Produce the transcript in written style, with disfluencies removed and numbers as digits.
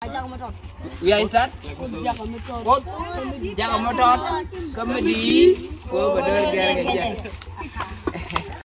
We are start. Jangan motor. Kemedi. Ko bener gara-gara.